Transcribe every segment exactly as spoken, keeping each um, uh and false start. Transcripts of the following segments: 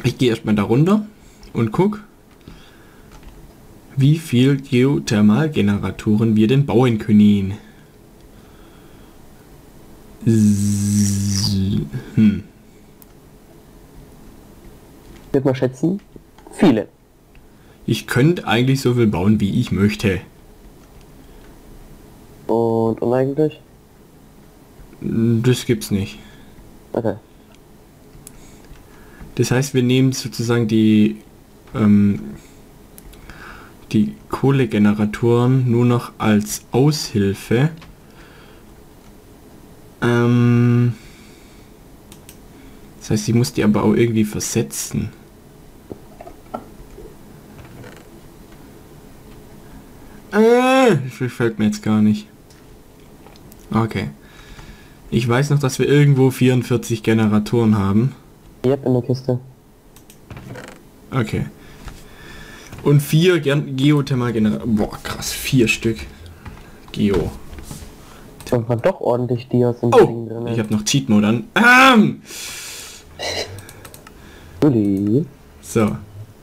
Ich gehe erstmal da runter und guck, wie viel Geothermalgeneratoren wir denn bauen können. Hm. Ich würde mal schätzen, viele. Ich könnte eigentlich so viel bauen, wie ich möchte. Und uneigentlich? Das gibt's nicht. Okay. Das heißt, wir nehmen sozusagen die ähm, die Kohlegeneratoren nur noch als Aushilfe. Ähm, das heißt, ich muss die aber auch irgendwie versetzen. Äh, das fällt mir jetzt gar nicht. Okay. Ich weiß noch, dass wir irgendwo vierundvierzig Generatoren haben. Yep, in der Kiste. Okay. Und vier Geothermalgeneratoren. Boah, krass, vier Stück. Geo. Da war doch ordentlich Dias im Oh, Ding drin. ich habe noch Cheat Mode an. Ähm! Uli. So.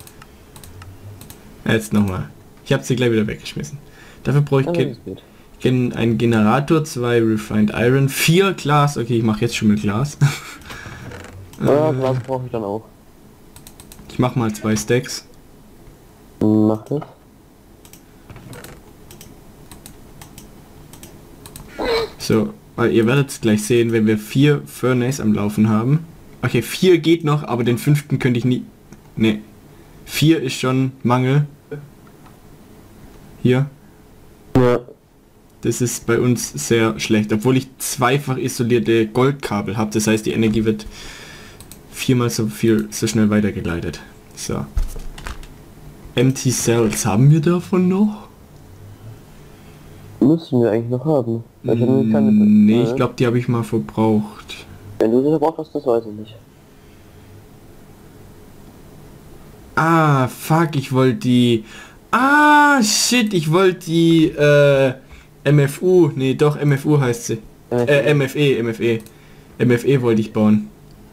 Jetzt nochmal. Ich habe sie gleich wieder weggeschmissen. Dafür brauche ich ge gen einen Generator, zwei Refined Iron, vier Glas. Okay, ich mache jetzt schon mit Glas. Ja, Glas brauche ich dann auch. Ich mache mal zwei Stacks. Mach das. So, weil ihr werdet es gleich sehen, wenn wir vier Furnace am Laufen haben. Okay, vier geht noch, aber den fünften könnte ich nie... Ne. Vier ist schon Mangel. Hier. Ja. Das ist bei uns sehr schlecht, obwohl ich zweifach isolierte Goldkabel habe. Das heißt, die Energie wird viermal so viel so schnell weitergeleitet. So. Empty Cells, haben wir davon noch? Müssen wir eigentlich noch haben. Weil ich hab nämlich keine- Nee, ich glaube, die habe ich mal verbraucht. Wenn du sie verbraucht hast, das weiß ich nicht. Ah, fuck, ich wollte die... Ah, shit, ich wollte die äh, M F U, nee, doch, M F U heißt sie. Äh, M F E, M F E. M F E wollte ich bauen.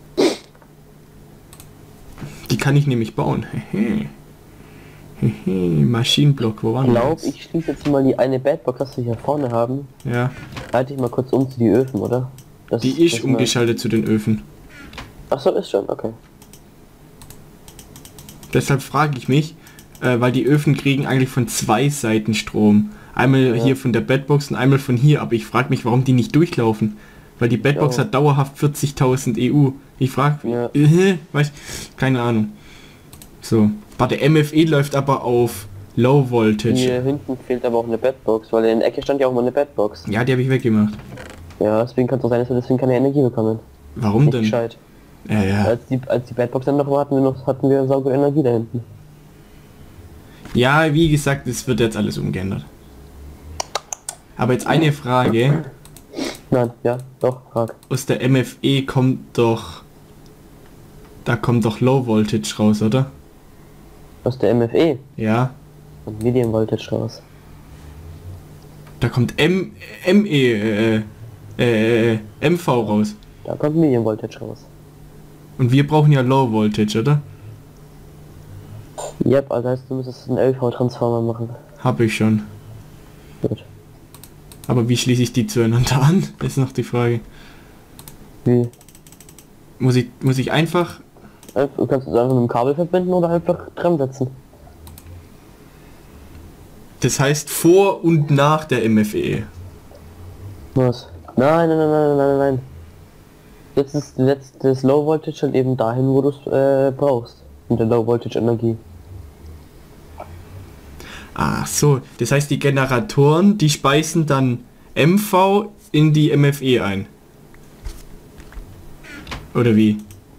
Die kann ich nämlich bauen. Hehe. Hehe, Maschinenblock, wo war Ich das? glaube, ich schließe jetzt mal die eine Badbox, das wir hier vorne haben. Ja, Halte ich mal kurz um zu die Öfen, oder? Das die ist das umgeschaltet zu den Öfen. Ach so, ist schon, okay. Deshalb frage ich mich, äh, weil die Öfen kriegen eigentlich von zwei Seiten Strom. Einmal Ja. hier von der Bedbox und einmal von hier, aber ich frage mich, warum die nicht durchlaufen. Weil die Bedbox Ja. hat dauerhaft vierzigtausend E U. Ich frage, Ja. äh, weiß, keine Ahnung. So, warte, M F E läuft aber auf Low Voltage. Hier hinten fehlt aber auch eine Bedbox, weil in der Ecke stand ja auch mal eine Bedbox. Ja, die habe ich weggemacht. Ja, deswegen kann es auch sein, dass wir deswegen keine Energie bekommen. Warum Nicht denn? gescheit. Ja, ja. Als die, als die Bedbox dann noch war, hatten wir noch, hatten wir saubere Energie da hinten. Ja, wie gesagt, es wird jetzt alles umgeändert. Aber jetzt eine Frage. Nein, ja, doch, frag. Aus der M F E kommt doch... Da kommt doch Low Voltage raus, oder? Aus der M F E Ja. und Medium Voltage raus. Da kommt M... M E... Äh, äh, M V raus. Da kommt Medium Voltage raus. Und wir brauchen ja Low Voltage, oder? Yep, also heißt, du müsstest einen L V-Transformer machen. Hab ich schon. Gut. Aber wie schließe ich die zueinander an? Ist noch die Frage. Wie? Muss ich, muss ich einfach... Einfach- Du kannst es einfach mit dem Kabel verbinden oder einfach dran setzen. Das heißt vor und nach der M F E. Was? Nein, nein, nein, nein, nein, nein, nein. Jetzt ist jetzt das Low Voltage halt eben dahin, wo du es äh, brauchst. Mit der Low Voltage Energie. Ach so, das heißt die Generatoren, die speisen dann M V in die M F E ein. Oder wie?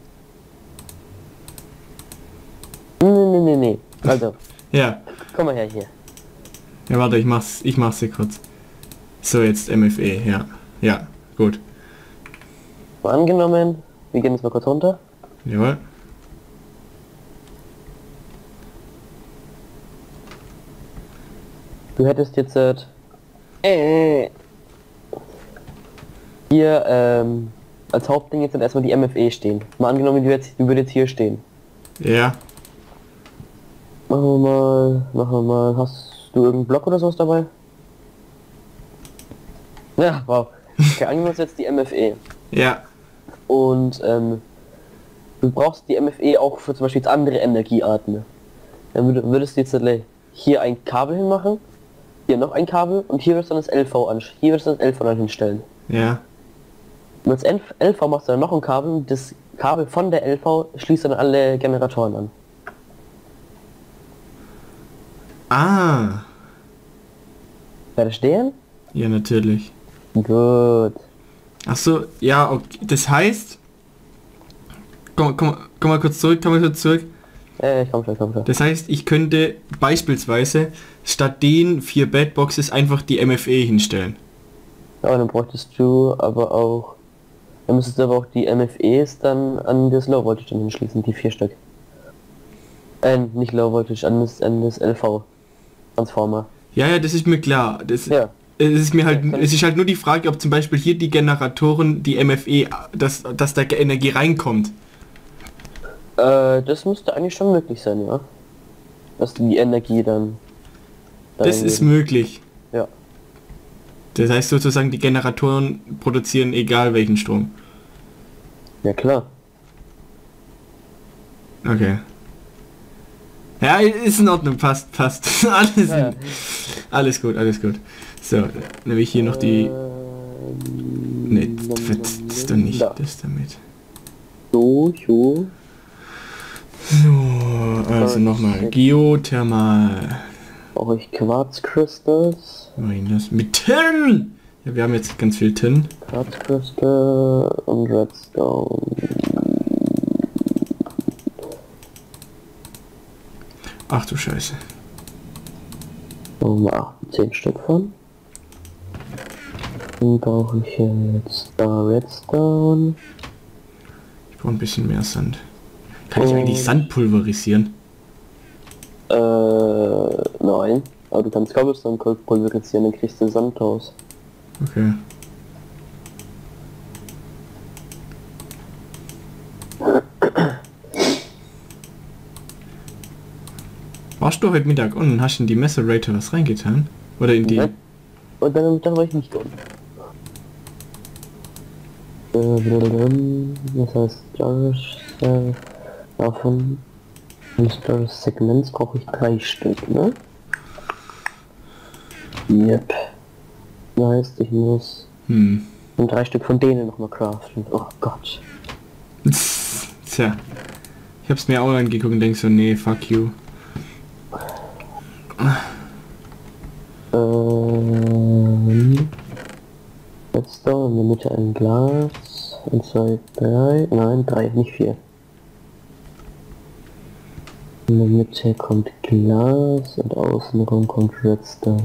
Nee, nee, nee, nee. Also, Ja. komm mal her hier. Ja, warte, ich mach's, ich mach's hier kurz. So, jetzt M F E, ja. Ja, gut. Mal angenommen, wir gehen jetzt mal kurz runter. Jawohl. Du hättest jetzt äh, äh, hier ähm, als Hauptding jetzt dann erstmal die M F E stehen. Mal angenommen, du, jetzt, du würdest hier stehen. Ja. Machen wir mal, machen wir mal. Hast du irgendeinen Block oder sowas dabei? Ja, wow. Okay, angenommen uns jetzt die M F E. Ja. Und ähm, du brauchst die M F E auch für zum Beispiel jetzt andere Energiearten. Dann würd, würdest du jetzt hier ein Kabel hinmachen, hier noch ein Kabel und hier würdest du dann das L V an, hier würdest du das L V dann hinstellen. Ja. Und als L V machst du dann noch ein Kabel und das Kabel von der L V schließt dann alle Generatoren an. Ah. Verstehen? Ja, natürlich. Gut. Ach so, ja, okay. Das heißt... Komm, komm, komm mal kurz zurück, komm mal kurz zurück. Äh, ich komm schon, komm schon. Das heißt, ich könnte beispielsweise statt den vier Bedboxes einfach die M F E hinstellen. Ja, dann bräuchtest du aber auch... Dann müsstest du aber auch die M F Es dann an das Low Voltage dann hinschließen, die vier Stück. Äh, nicht Low Voltage, an das, an das L V. Transformer. Ja, ja, das ist mir klar. Das, Ja. Es ist mir halt, Ja, es ist halt nur die Frage, ob zum Beispiel hier die Generatoren, die M F E, dass, dass da Energie reinkommt. Äh, das müsste eigentlich schon möglich sein, ja. Dass die Energie dann... da Das ist reingeben. möglich. Ja. Das heißt sozusagen, die Generatoren produzieren egal welchen Strom. Ja, klar. Okay. Ja, ist in Ordnung, passt, passt. Alles, Ja, ja. in, alles gut, alles gut. So, nehme ich hier noch die... Ne, das ist doch nicht Da. das damit. So, so. So, also nochmal. Geothermal. Brauche ich Quarzcrystals. Wohin das? Mit Tin! Ja, wir haben jetzt ganz viel Tin. Quarzcrystal und Redstone. Ach du Scheiße. Machen wir zehn Stück von. Dann brauche ich jetzt da Redstone. Ich brauche ein bisschen mehr Sand. Kann ich Oh. eigentlich Sand pulverisieren? Äh, nein. Aber du kannst Cobblestone pulverisieren, dann kriegst du Sand raus. Okay. Warst du heute Mittag unten und hast in die Macerator was reingetan? Oder in die... Nein. Und dann, dann war ich nicht unten. Das heißt, Storage, äh, davon Storage Segments brauche ich drei Stück, ne? Yep. Das heißt, ich muss Hm. und drei Stück von denen nochmal craften. Oh Gott. Tja. Ich hab's mir auch angeguckt und denk so, nee, fuck you. Ähm... Redstone, in der Mitte ein Glas. Und zwei, drei. Nein, drei, nicht vier. In der Mitte kommt Glas und außenrum kommt Redstone.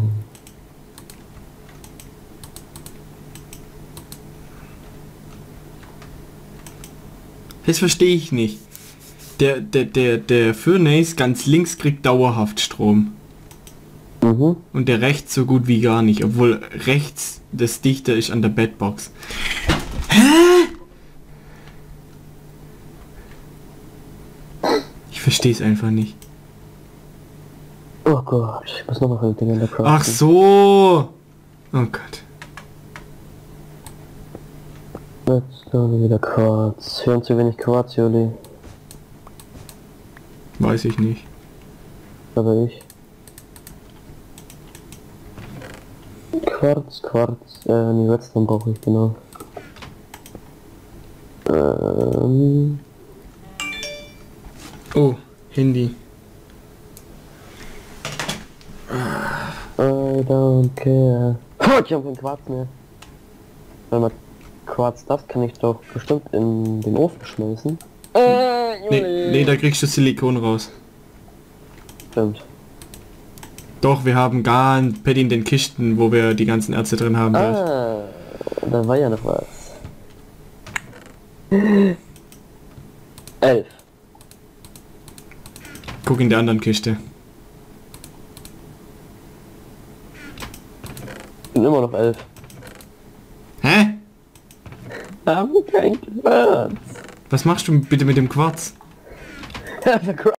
Das verstehe ich nicht. Der, der, der, der Furnace ganz links kriegt dauerhaft Strom. Mhm. Und der rechts so gut wie gar nicht, obwohl rechts das dichter ist an der Bedbox. Hä? Ich verstehe es einfach nicht. Oh Gott, ich muss nochmal Dinge in der craften. Ach so. Oh Gott. Redstone, wieder Quarz. Wir haben zu wenig Quarz, Juli. Weiß ich nicht. Aber ich. Quarz, Quarz, äh, nee, Redstone brauche ich, genau. Ähm, Oh, Handy. I don't care. Fuck, ich habe keinen Quarz mehr. Wenn man Quarz das kann ich doch bestimmt in den Ofen schmelzen. Äh, Nee, nee, da kriegst du Silikon raus. Stimmt. Doch, wir haben gar ein Pad in den Kisten, wo wir die ganzen Erze drin haben. Ah, da war ja noch was. Elf. Guck in der anderen Kiste. Sind immer noch elf. Hä? Haben kein Quarz. Was machst du bitte mit dem Quarz? The